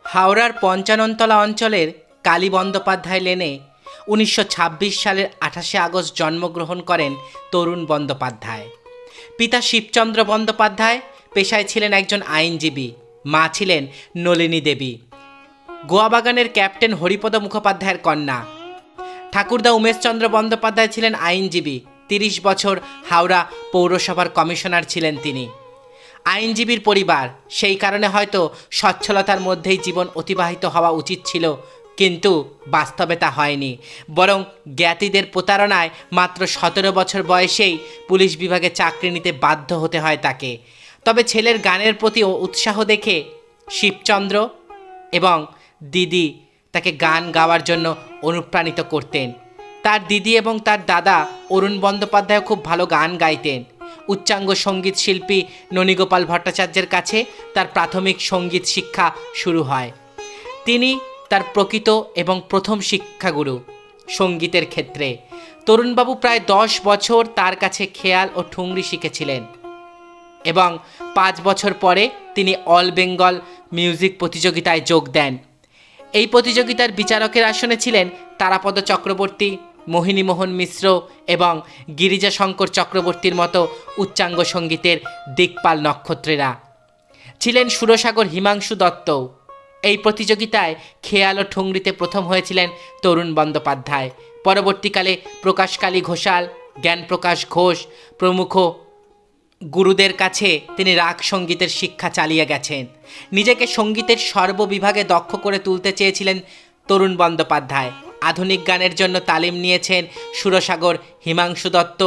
হাওড়ার পঞ্চাননতলা অঞ্চলের কালী বন্দ্যোপাধ্যায় লেনে ১৯২৬ সালের ২৮শে আগস্ট জন্মগ্রহণ করেন তরুণ বন্দ্যোপাধ্যায়। পিতা শিবচন্দ্র বন্দ্যোপাধ্যায় পেশায় ছিলেন একজন আইনজীবী, মা ছিলেন নলিনী দেবী। গোয়াবাগানের ক্যাপ্টেন হরিপদ মুখোপাধ্যায়ের কন্যা। ঠাকুরদা উমেশচন্দ্র বন্দ্যোপাধ্যায় ছিলেন আইনজীবী। ৩০ বছর হাওড়া পৌরসভার কমিশনার ছিলেন তিনি। আইনজীবীর পরিবার, সেই কারণে হয়তো সচ্ছলতার মধ্যেই জীবন অতিবাহিত হওয়া উচিত ছিল, কিন্তু বাস্তবে তা হয়নি। বরং জ্ঞাতিদের প্রতারণায় মাত্র ১৭ বছর বয়সেই পুলিশ বিভাগে চাকরি নিতে বাধ্য হতে হয় তাকে। তবে ছেলের গানের প্রতি উৎসাহ দেখে শিবচন্দ্র এবং দিদি তাকে গান গাওয়ার জন্য অনুপ্রাণিত করতেন। তার দিদি এবং তার দাদা অরুণ বন্দ্যোপাধ্যায় খুব ভালো গান গাইতেন। উচ্চাঙ্গ সঙ্গীত শিল্পী ননীগোপাল ভট্টাচার্যের কাছে তার প্রাথমিক সঙ্গীত শিক্ষা শুরু হয়। তিনি তার প্রকৃত এবং প্রথম শিক্ষাগুরু সঙ্গীতের ক্ষেত্রে। তরুণবাবু প্রায় ১০ বছর তার কাছে খেয়াল ও ঠুংরি শিখেছিলেন এবং ৫ বছর পরে তিনি অল বেঙ্গল মিউজিক প্রতিযোগিতায় যোগ দেন। এই প্রতিযোগিতার বিচারকের আসনে ছিলেন তারাপদ চক্রবর্তী, মোহিনীমোহন মিশ্র এবং গিরিজাশঙ্কর চক্রবর্তীর মতো উচ্চাঙ্গ সঙ্গীতের দিকপাল নক্ষত্রেরা। ছিলেন সুরসাগর হিমাংশু দত্ত। এই প্রতিযোগিতায় খেয়াল ও ঠুংরিতে প্রথম হয়েছিলেন তরুণ বন্দ্যোপাধ্যায়। পরবর্তীকালে প্রকাশকালী ঘোষাল, জ্ঞানপ্রকাশ ঘোষ প্রমুখ গুরুদের কাছে তিনি রাগ সঙ্গীতের শিক্ষা চালিয়ে গেছেন। নিজেকে সঙ্গীতের সর্ববিভাগে দক্ষ করে তুলতে চেয়েছিলেন তরুণ বন্দ্যোপাধ্যায়। আধুনিক গানের জন্য তালিম নিয়েছেন সুরসাগর হিমাংশু দত্ত,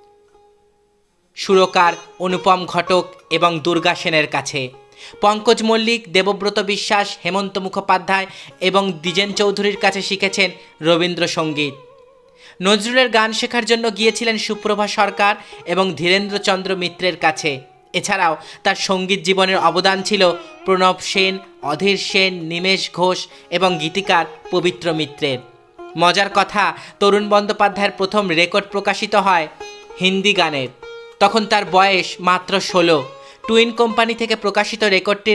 সুরকার অনুপম ঘটক এবং দুর্গা সেনের কাছে। পঙ্কজ মল্লিক, দেবব্রত বিশ্বাস, হেমন্ত মুখোপাধ্যায় এবং দ্বিজেন চৌধুরীর কাছে শিখেছেন রবীন্দ্রসঙ্গীত। নজরুলের গান শেখার জন্য গিয়েছিলেন সুপ্রভা সরকার এবং ধীরেন্দ্রচন্দ্র মিত্রের কাছে। এছাড়াও তার সঙ্গীত জীবনের অবদান ছিল প্রণব সেন, অধীর সেন, নিমেষ ঘোষ এবং গীতিকার পবিত্র মিত্রের। মজার কথা, তরুণ বন্দ্যোপাধ্যায়ের প্রথম রেকর্ড প্রকাশিত হয় হিন্দি গানের। তখন তার বয়স মাত্র ১৬। টুইন কোম্পানি থেকে প্রকাশিত রেকর্ডটির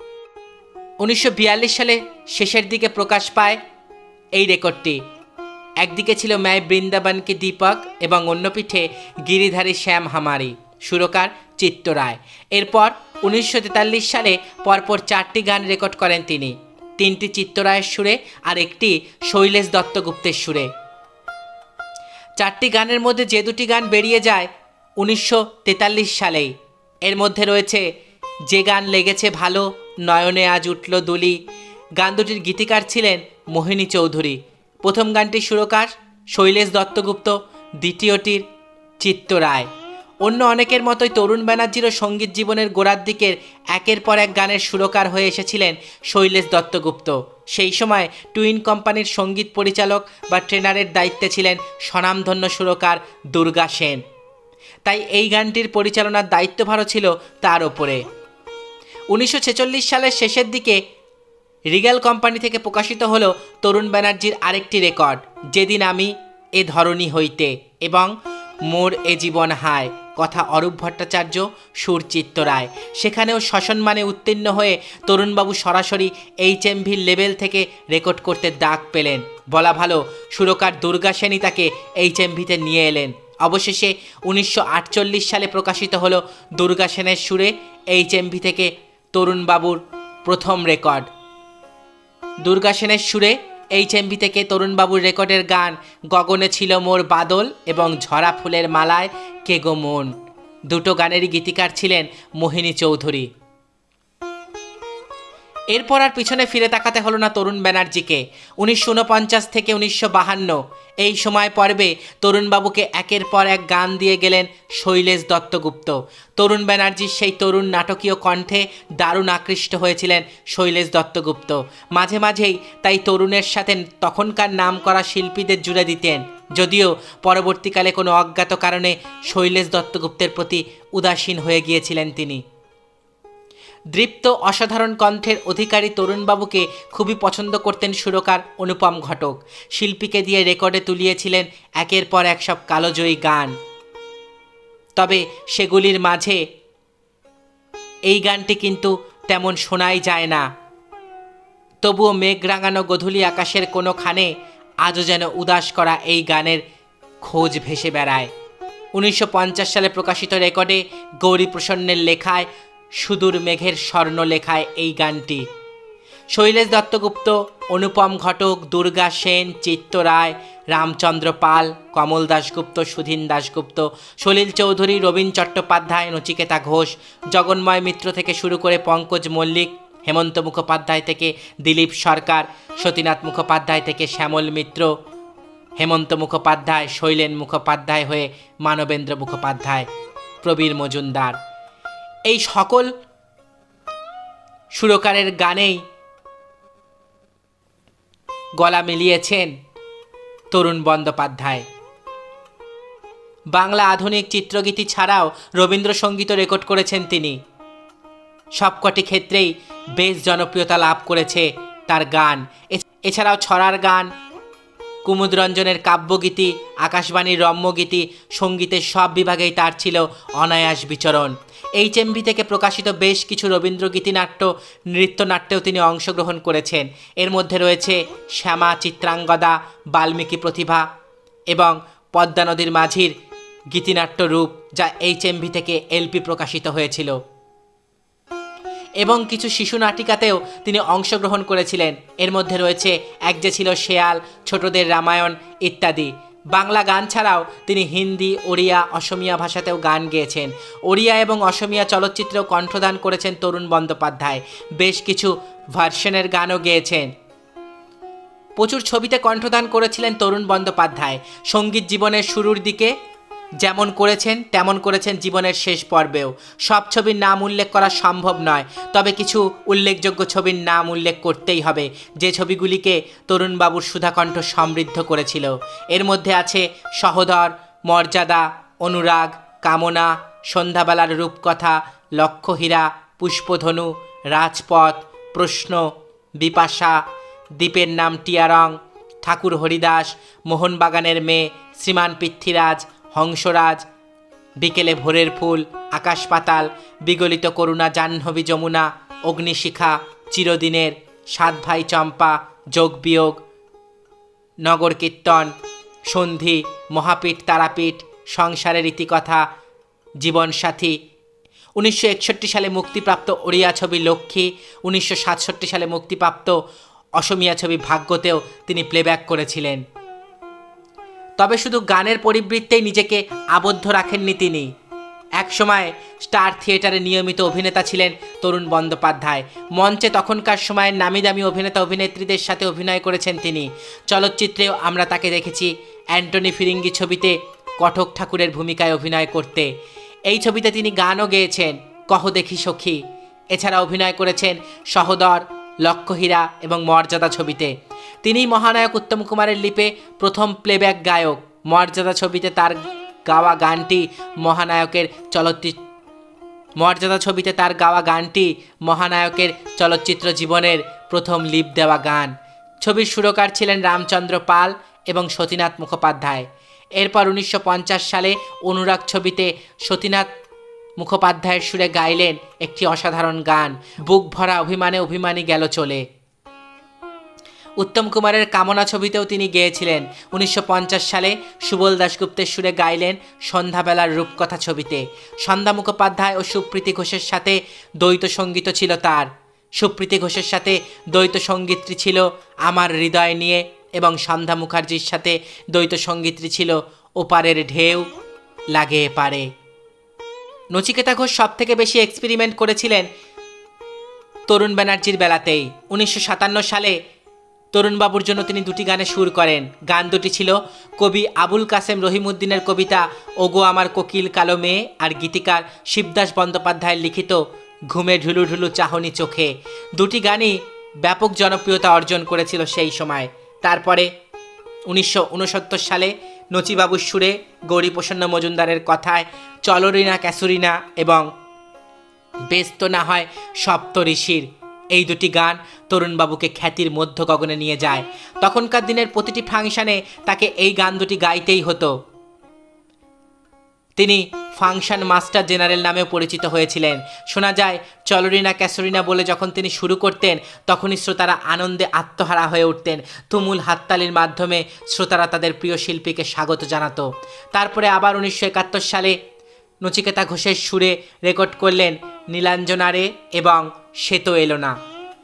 ১৯৪২ সালে শেষের দিকে প্রকাশ পায়। এই রেকর্ডটি একদিকে ছিল ম্যায় বৃন্দাবন কি দীপক এবং অন্য পিঠে গিরিধারী শ্যাম হামারি, সুরকার চিত্ত রায়। এরপর ১৯৪৩ সালে পরপর ৪টি গান রেকর্ড করেন তিনি, ৩টি চিত্ত রায়ের সুরে আর একটি শৈলেশ দত্তগুপ্তের সুরে। ৪টি গানের মধ্যে যে দুটি গান বেরিয়ে যায় ১৯৪৩ সালেই, এর মধ্যে রয়েছে যে গান লেগেছে ভালো, নয়নে আজ উঠল দুলি। গান দুটির গীতিকার ছিলেন মোহিনী চৌধুরী। প্রথম গানটির সুরকার শৈলেশ দত্তগুপ্ত, দ্বিতীয়টির চিত্ত রায়। অন্য অনেকের মতোই তরুণ ব্যানার্জিরও সঙ্গীত জীবনের গোড়ার দিকের একের পর এক গানের সুরকার হয়ে এসেছিলেন শৈলেশ দত্তগুপ্ত। সেই সময় টুইন কোম্পানির সঙ্গীত পরিচালক বা ট্রেনারের দায়িত্বে ছিলেন স্বনামধন্য সুরকার দুর্গা সেন। তাই এই গানটির পরিচালনার দায়িত্বভারও ছিল তার ওপরে। ১৯৪৬ সালের শেষের দিকে রিগ্যাল কোম্পানি থেকে প্রকাশিত হলো তরুণ ব্যানার্জির আরেকটি রেকর্ড, যেদিন আমি এ ধরণী হইতে এবং মোর এ জীবন হায়, কথা অরূপ ভট্টাচার্য, সুর চিত্ত রায়। সেখানেও সসম্মানে উত্তীর্ণ হয়ে তরুণবাবু সরাসরি HMVর লেভেল থেকে রেকর্ড করতে ডাক পেলেন। বলা ভালো, সুরকার দুর্গা সেনই তাকে HMVতে নিয়ে এলেন। অবশেষে ১৯৪৮ সালে প্রকাশিত হলো দুর্গা সেনের সুরে HMV থেকে তরুণবাবুর প্রথম রেকর্ড। দুর্গা সেনের সুরে HMV থেকে তরুণবাবুর রেকর্ডের গান গগনে ছিল মোর বাদল এবং ঝরা ফুলের মালায় কে গো মন। দুটো গানেরই গীতিকার ছিলেন মোহিনী চৌধুরী। এরপর আর পিছনে ফিরে তাকাতে হলো না তরুণ ব্যানার্জিকে। ১৯৪৯ থেকে ১৯৫২ এই সময় পর্বে তরুণবাবুকে একের পর এক গান দিয়ে গেলেন শৈলেশ দত্তগুপ্ত। তরুণ ব্যানার্জির সেই তরুণ নাটকীয় কণ্ঠে দারুণ আকৃষ্ট হয়েছিলেন শৈলেশ দত্তগুপ্ত। মাঝে মাঝেই তাই তরুণের সাথে তখনকার নাম করা শিল্পীদের জুড়ে দিতেন, যদিও পরবর্তীকালে কোনো অজ্ঞাত কারণে শৈলেশ দত্তগুপ্তের প্রতি উদাসীন হয়ে গিয়েছিলেন তিনি। দৃপ্ত অসাধারণ কণ্ঠের অধিকারী তরুণবাবুকে খুবই পছন্দ করতেন সুরকার অনুপম ঘটক। শিল্পীকে দিয়ে রেকর্ডে তুলিয়েছিলেন একের পর এক সব কালোজয়ী গান। তবে সেগুলির মাঝে এই গানটি কিন্তু তেমন শোনাই যায় না। তবুও মেঘ রাঙানো গধূলি আকাশের কোনোখানে আজও যেন উদাস করা এই গানের খোঁজ ভেসে বেড়ায়। 1950 সালে প্রকাশিত রেকর্ডে গৌরী প্রসন্নের লেখায় সুদূর মেঘের স্বর্ণ লেখায় এই গানটি। শৈলেশ দত্তগুপ্ত, অনুপম ঘটক, দুর্গা সেন, চিত্ত রায়, রামচন্দ্র পাল, কমল দাশগুপ্ত, সুধীন দাশগুপ্ত, সলিল চৌধুরী, রবীন চট্টোপাধ্যায়, নচিকেতা ঘোষ, জগন্ময় মিত্র থেকে শুরু করে পঙ্কজ মল্লিক, হেমন্ত মুখোপাধ্যায় থেকে দিলীপ সরকার, সতীনাথ মুখোপাধ্যায় থেকে শ্যামল মিত্র, হেমন্ত মুখোপাধ্যায়, শৈলেন মুখোপাধ্যায় হয়ে মানবেন্দ্র মুখোপাধ্যায়, প্রবীর মজুমদার, এই সকল সুরকারের গানেই গলা মিলিয়েছেন তরুণ বন্দ্যোপাধ্যায়। বাংলা আধুনিক চিত্রগীতি ছাড়াও রবীন্দ্রসঙ্গীতও রেকর্ড করেছেন তিনি। সবকটি ক্ষেত্রেই বেশ জনপ্রিয়তা লাভ করেছে তার গান। এছাড়াও ছড়ার গান, কুমুদরঞ্জনের কাব্যগীতি, আকাশবাণীর রম্যগীতি, সঙ্গীতের সব বিভাগেই তার ছিল অনায়াস বিচরণ। এইচএমভি থেকে প্রকাশিত বেশ কিছু রবীন্দ্র গীতিনাট্য, নৃত্যনাট্যেও তিনি অংশগ্রহণ করেছেন। এর মধ্যে রয়েছে শ্যামা, চিত্রাঙ্গদা, বাল্মীকি প্রতিভা এবং পদ্মা নদীর মাঝির গীতিনাট্য রূপ, যা এইচএমভি থেকে এলপি প্রকাশিত হয়েছিল। এবং কিছু শিশু নাটিকাতেও তিনি অংশগ্রহণ করেছিলেন। এর মধ্যে রয়েছে এক যে ছিল শেয়াল, ছোটদের রামায়ণ ইত্যাদি। বাংলা গান ছাড়াও তিনি হিন্দি, ওড়িয়া, অসমিয়া ভাষাতেও গান গেয়েছেন। ওড়িয়া এবং অসমিয়া চলচ্চিত্রেও কণ্ঠদান করেছেন তরুণ বন্দ্যোপাধ্যায়। বেশ কিছু ভার্সনের গানও গেয়েছেন। প্রচুর ছবিতে কণ্ঠদান করেছিলেন তরুণ বন্দ্যোপাধ্যায়। সঙ্গীত জীবনের শুরুর দিকে যেমন করেছেন তেমন করেছেন জীবনের শেষ পর্বেও। সব ছবির নাম উল্লেখ করা সম্ভব নয়, তবে কিছু উল্লেখযোগ্য ছবির নাম উল্লেখ করতেই হবে, যে ছবিগুলিকে তরুণবাবুর সুধাকণ্ঠ সমৃদ্ধ করেছিল। এর মধ্যে আছে সহোদর, মর্যাদা, অনুরাগ, কামনা, সন্ধ্যাবেলার রূপকথা, লক্ষ্যহীরা, পুষ্পধনু, রাজপথ, প্রশ্ন, বিপাশা, দ্বীপের নাম টিয়ারং, ঠাকুর হরিদাস, মোহনবাগানের মেয়ে, শ্রীমান পৃথ্বীরাজ, হংসরাজ, বিকেলে ভোরের ফুল, আকাশ পাতাল, বিগলিত করুণা, জাহ্নবী যমুনা, অগ্নিশিখা, চিরদিনের, সাত ভাই চম্পা, যোগ বিয়োগ, নগর কীর্তন, সন্ধি, মহাপীঠ তারাপীঠ, সংসারের ইতিকথা, জীবনসাথী। 1961 সালে মুক্তিপ্রাপ্ত ওড়িয়া ছবি লক্ষ্মী, 1967 সালে মুক্তিপ্রাপ্ত অসমিয়া ছবি ভাগ্যতেও তিনি প্লেব্যাক করেছিলেন। তবে শুধু গানের পরিবৃত্তেই নিজেকে আবদ্ধ রাখেননি তিনি। একসময় স্টার থিয়েটারে নিয়মিত অভিনেতা ছিলেন তরুণ বন্দ্যোপাধ্যায়। মঞ্চে তখনকার সময়ের নামি দামি অভিনেতা অভিনেত্রীদের সাথে অভিনয় করেছেন তিনি। চলচ্চিত্রেও আমরা তাকে দেখেছি অ্যান্টনি ফিরিঙ্গি ছবিতে কটক ঠাকুরের ভূমিকায় অভিনয় করতে। এই ছবিতে তিনি গানও গেয়েছেন, কহ দেখি সখী। এছাড়া অভিনয় করেছেন সহোদর, লক্ষ্যহীরা এবং মর্যাদা ছবিতে। তিনিই মহানায়ক উত্তম কুমারের লিপে প্রথম প্লেব্যাক গায়ক। মর্যাদা ছবিতে তার গাওয়া গানটি মহানায়কের চলচ্চিত্র জীবনের প্রথম লিপ দেওয়া গান। ছবির সুরকার ছিলেন রামচন্দ্র পাল এবং সতীনাথ মুখোপাধ্যায়। এরপর 1950 সালে অনুরাগ ছবিতে সতীনাথ মুখোপাধ্যায়ের সুরে গাইলেন একটি অসাধারণ গান, বুক ভরা অভিমানে অভিমানী গেল চলে। উত্তম কুমারের কামনা ছবিতেও তিনি গেয়েছিলেন। 1950 সালে সুবল দাশগুপ্তের সুরে গাইলেন সন্ধ্যাবেলার রূপকথা ছবিতে। সন্ধ্যা মুখোপাধ্যায় ও সুপ্রীতি ঘোষের সাথে দ্বৈত সঙ্গীত ছিল তার। সুপ্রীতি ঘোষের সাথে দ্বৈত সঙ্গীতটি ছিল আমার হৃদয় নিয়ে এবং সন্ধ্যা মুখার্জির সাথে দ্বৈত সঙ্গীতটি ছিল ওপারের ঢেউ লাগে এপারে। নচিকেতা ঘোষ সব থেকে বেশি এক্সপেরিমেন্ট করেছিলেন তরুণ ব্যানার্জির বেলাতেই। 1957 সালে তরুণবাবুর জন্য তিনি দুটি গানে সুর করেন। গান দুটি ছিল কবি আবুল কাসেম রহিমউদ্দিনের কবিতা ওগো আমার কোকিল কালো মেয়ে আর গীতিকার শিবদাস বন্দ্যোপাধ্যায়ের লিখিত ঘুমে ঢুলু ঢুলু চাহনি চোখে। দুটি গানই ব্যাপক জনপ্রিয়তা অর্জন করেছিল সেই সময়। তারপরে 1969 সালে নচিবাবুর সুরে গৌরীপ্রসন্ন মজুমদারের কথায় চলরিনা ক্যাসুরিনা এবং ব্যস্ত না হয় সপ্তঋষির, এই দুটি গান তরুণবাবুকে খ্যাতির মধ্য গগনে নিয়ে যায়। তখনকার দিনের প্রতিটি ফাংশনে তাকে এই গান দুটি গাইতেই হতো। তিনি ফাংশন মাস্টার জেনারেল নামেও পরিচিত হয়েছিলেন। শোনা যায় চলরিনা ক্যাসরিনা বলে যখন তিনি শুরু করতেন তখনই শ্রোতারা আনন্দে আত্মহারা হয়ে উঠতেন। তুমুল হাততালির মাধ্যমে শ্রোতারা তাদের প্রিয় শিল্পীকে স্বাগত জানাতো। তারপরে আবার 1971 সালে নচিকেতা ঘোষের সুরে রেকর্ড করলেন নীলাঞ্জনা রে এবং সে তো এলো না।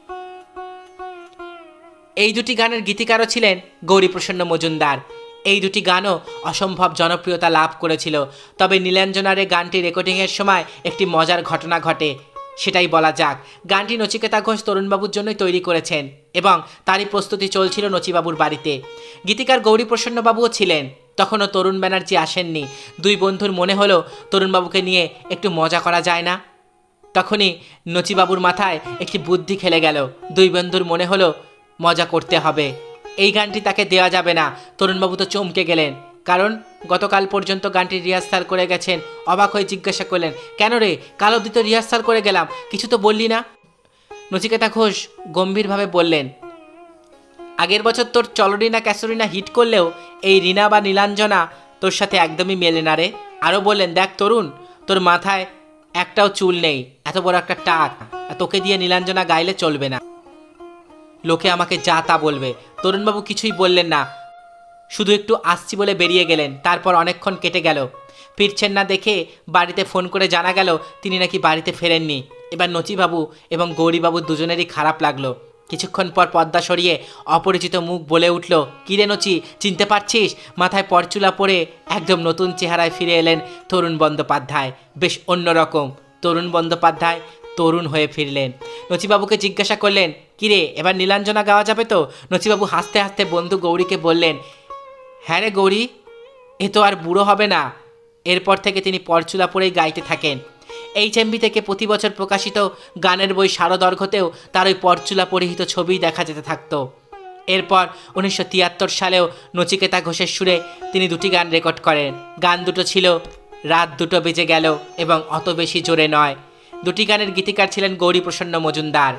এই দুটি গানের গীতিকারও ছিলেন গৌরীপ্রসন্ন মজুমদার। এই দুটি গানও অসম্ভব জনপ্রিয়তা লাভ করেছিল। তবে নীলাঞ্জনার এই গানটি রেকর্ডিংয়ের সময় একটি মজার ঘটনা ঘটে, সেটাই বলা যাক। গানটি নচিকেতা ঘোষ তরুণবাবুর জন্যই তৈরি করেছেন এবং তারই প্রস্তুতি চলছিল নচিবাবুর বাড়িতে। গীতিকার গৌরীপ্রসন্নবাবুও ছিলেন। তখনও তরুণ ব্যানার্জি আসেননি। দুই বন্ধুর মনে হলো তরুণবাবুকে নিয়ে একটু মজা করা যায় না। তখনই নচিবাবুর মাথায় একটি বুদ্ধি খেলে গেল। দুই বন্ধুর মনে হলো মজা করতে হবে, এই গানটি তাকে দেওয়া যাবে না। তরুণবাবু তো চমকে গেলেন, কারণ গতকাল পর্যন্ত গানটি রিহার্সাল করে গেছেন। অবাক হয়ে জিজ্ঞাসা করলেন, কেন রে, কাল অবধি তো রিহার্সাল করে গেলাম, কিছু তো বললি না? নচিকেতা ঘোষ গম্ভীরভাবে বললেন, আগের বছর তোর চলরিনা ক্যাসরিনা হিট করলেও এই রিনা বা নীলাঞ্জনা তোর সাথে একদমই মেলে না রে। আরও বললেন, দেখ তরুণ, তোর মাথায় একটাও চুল নেই, এত বড় একটা টাক, তোকে দিয়ে নীলাঞ্জনা গাইলে চলবে না, লোকে আমাকে যা তা বলবে। তরুণবাবু কিছুই বললেন না, শুধু একটু আসছি বলে বেরিয়ে গেলেন। তারপর অনেকক্ষণ কেটে গেল, ফিরছেন না দেখে বাড়িতে ফোন করে জানা গেল তিনি নাকি বাড়িতে ফেরেননি। এবার নচিবাবু এবং গৌরীবাবু দুজনেরই খারাপ লাগলো। কিছুক্ষণ পর পর্দা সরিয়ে অপরিচিত মুখ বলে উঠল, কিরে নচি, চিনতে পারছিস? মাথায় পরচুলা পরে একদম নতুন চেহারায় ফিরে এলেন তরুণ বন্দ্যোপাধ্যায়। বেশ অন্যরকম। তরুণ বন্দ্যোপাধ্যায় তরুণ হয়ে ফিরলেন। নচিবাবুকে জিজ্ঞাসা করলেন, কিরে, এবার নীলাঞ্জনা গাওয়া যাবে তো? নচিবাবু হাসতে হাসতে বন্ধু গৌরীকে বললেন, হ্যাঁ রে গৌরী, এ তো আর বুড়ো হবে না। এরপর থেকে তিনি পরচুলা পরেই গাইতে থাকেন। HMV থেকে প্রতি বছর প্রকাশিত গানের বই শারদর্ঘতেও তার ওই পরচুলা পরিহিত ছবিই দেখা যেতে থাকত। এরপর 1973 সালেও নচিকেতা ঘোষের সুরে তিনি দুটি গান রেকর্ড করেন। গান দুটো ছিল রাত দুটো বেজে গেল এবং অত বেশি জোরে নয়। দুটি গানের গীতিকার ছিলেন গৌরীপ্রসন্ন মজুমদার।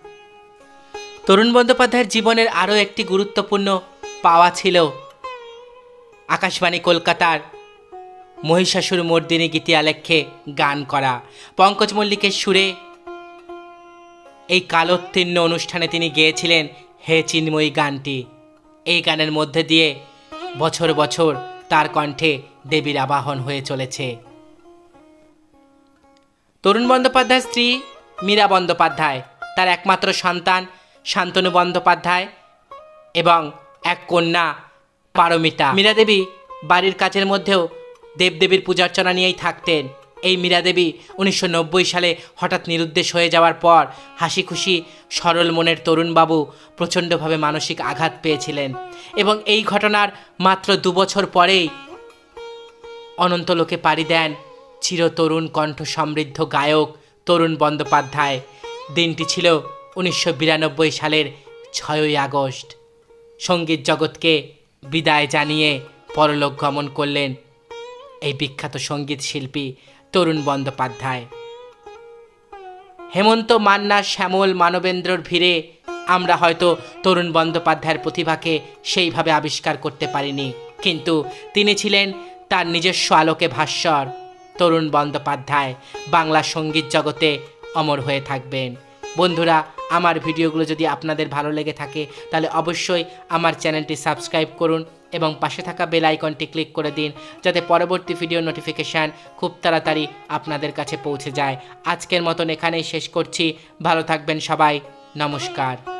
তরুণ বন্দ্যোপাধ্যায়ের জীবনের আরও একটি গুরুত্বপূর্ণ পাওয়া ছিল আকাশবাণী কলকাতার মহিষাসুর মর্দিনী গীতি আলেখ্যে গান করা। পঙ্কজ মল্লিকের সুরে এই কালোত্তীর্ণ অনুষ্ঠানে তিনি গেয়েছিলেন হে চিন্ময়ী গানটি। এই গানের মধ্যে দিয়ে বছর বছর তার কণ্ঠে দেবীর আবাহন হয়ে চলেছে। তরুণ বন্দ্যোপাধ্যায়ের স্ত্রী মীরা বন্দ্যোপাধ্যায়, তার একমাত্র সন্তান শান্তনু বন্দ্যোপাধ্যায় এবং এক কন্যা পারমিতা। মীরা দেবী বাড়ির কাজের মধ্যেও দেবদেবীর পূজার্চনা নিয়েই থাকতেন। এই মীরা দেবী 1990 সালে হঠাৎ নিরুদ্দেশ হয়ে যাওয়ার পর হাসি খুশি সরল মনের তরুণবাবু প্রচণ্ডভাবে মানসিক আঘাত পেয়েছিলেন এবং এই ঘটনার মাত্র 2 বছর পরেই অনন্তলোকে পাড়ি দেন চিরতরুণ কণ্ঠ সমৃদ্ধ গায়ক তরুণ বন্দ্যোপাধ্যায়। দিনটি ছিল 1992 সালের 6ই আগস্ট। সঙ্গীত জগৎকে বিদায় জানিয়ে পরলোক গমন করলেন এই বিখ্যাত সঙ্গীত শিল্পী তরুণ বন্দ্যোপাধ্যায়। হেমন্ত, মান্না, শ্যামল, মানবেন্দ্রর ভিড়ে আমরা হয়তো তরুণ বন্দ্যোপাধ্যায়ের প্রতিভাকে সেইভাবে আবিষ্কার করতে পারিনি, কিন্তু তিনি ছিলেন তার নিজস্ব আলোকে ভাস্বর। তরুণ বন্দ্যোপাধ্যায় বাংলা সঙ্গীত জগতে অমর হয়ে থাকবেন। বন্ধুরা, আমার ভিডিওগুলো যদি আপনাদের ভালো লেগে থাকে তাহলে অবশ্যই আমার চ্যানেলটি সাবস্ক্রাইব করুন এবং পাশে থাকা বেল আইকনটি ক্লিক করে দিন, যাতে পরবর্তী ভিডিও নোটিফিকেশান খুব তাড়াতাড়ি আপনাদের কাছে পৌঁছে যায়। আজকের মতন এখানেই শেষ করছি। ভালো থাকবেন সবাই। নমস্কার।